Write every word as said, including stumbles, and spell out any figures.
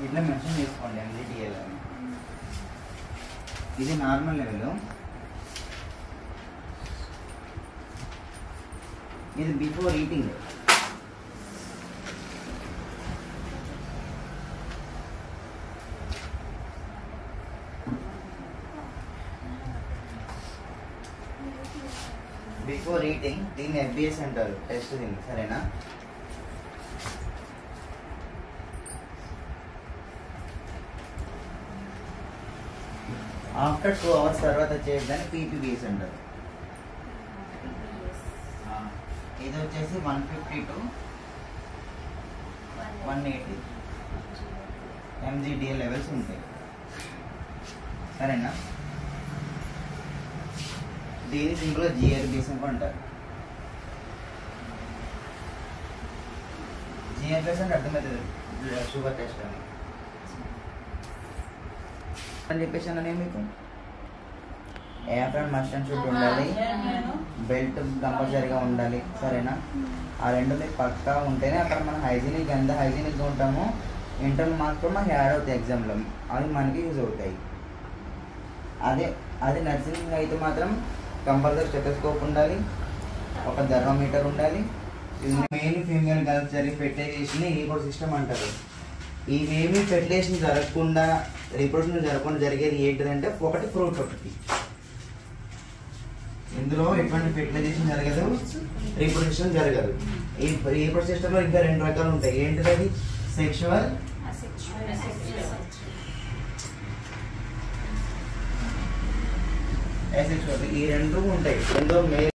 ఇట్లా మెన్షన్ చేసుకోండి ఎంజీడీఎల్ అని. ఇది నార్మల్ లెవెల్, ఇది బిఫోర్ ఈటింగ్. బిఫోర్ ఈటింగ్ దీన్ని ఎఫ్బిఎస్ అంటారు, టెస్ట్ దీన్ని, సరేనా? ఆఫ్టర్ టూ అవర్స్ తర్వాత చేద్దాన్ని పీపీబీఎస్ అంటారు. ఇది వచ్చేసి one fifty to one eighty MGDL levels ఉంటాయి, సరేనా? దీని సింపుల్గా జిఆర్బిఎస్ అని అంటారు. జిఆర్బిఎస్ అంటే అర్థమవుతుంది షుగర్ టెస్ట్ అని అని చెప్పేసి అన్న నేను మీకు. ఏప్రాన్ మస్ట్ అండ్ షుడ్ ఉండాలి, బెల్ట్ కంపల్సరీగా ఉండాలి, సరేనా? ఆ రెండు మీకు పక్కా ఉంటేనే అక్కడ మనం హైజీనిక్ ఎంత హైజీనిక్గా ఉంటామో ఇంటర్నల్ మార్క్స్ కూడా మనకి యాడ్ అవుతాయి ఎగ్జామ్లో, అవి మనకి యూజ్ అవుతాయి. అదే అది నర్సింగ్ అయితే మాత్రం కంపల్సరీ స్టెథోస్కోప్ ఉండాలి, ఒక థర్మోమీటర్ ఉండాలి. మెయిన్ ఫీమేల్ గర్ల్స్ జరిగి ఫెర్టిలైజేషన్ ఈకోడ్ సిస్టమ్ అంటారు. ఇవేమి ఫెర్టిలైజేషన్ జరగకుండా రీప్రొడక్షన్ జరగకుండా జరిగేది ఏంటిదంటే ఒకటి ఫ్రూట్, ఒకటి ఇందులో ఎటువంటి ఫెర్టిలైజేషన్ జరగదు, రీప్రొడక్షన్ జరగదు. ఈ రీప్రొడక్షన్ సిస్టంలో ఇంకా రెండు రకాలు ఉంటాయి. ఏంటిది? అది సెక్షువల్, అసెక్షువల్, ఈ రెండు ఉంటాయి. రెండో